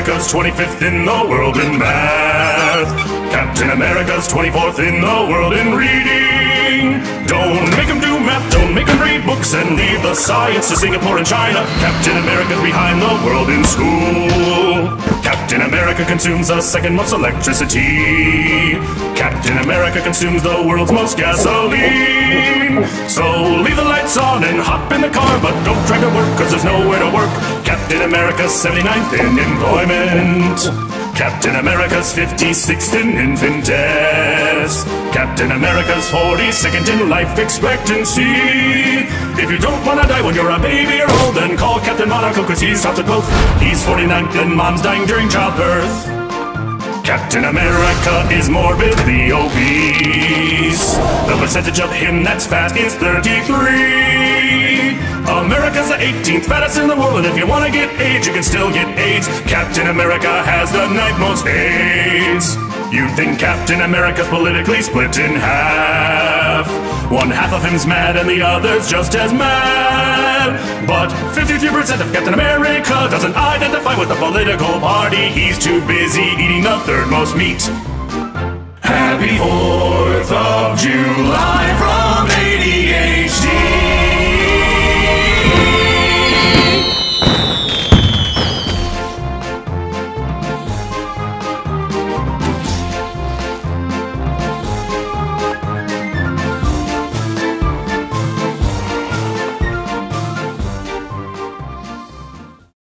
America's 25th in the world in math. Captain America's 24th in the world in reading. Don't make him do math, don't make him read books, and leave the science to Singapore and China. Captain America's behind the world in school. Captain America consumes the second most electricity. Captain America consumes the world's most gasoline. So leave the lights on and hop in the car, but don't try to work, cause there's nowhere to work. Captain America's 79th in employment. Captain America's 56th in infant deaths. Captain America's 42nd in life expectancy. If you don't wanna die when you're a baby or old, then call Captain Monaco, cause he's tops at both. He's 49th and mom's dying during childbirth. Captain America is morbidly obese. The percentage of him that's fat is 33. America's the 18th fattest in the world, and if you wanna get AIDS, you can still get AIDS. Captain America has the ninth most AIDS. You think Captain America's politically split in half. One half of him's mad and the other's just as mad. But 53% of Captain America doesn't identify with the political party. He's too busy eating the third most meat. Happy 4th of July from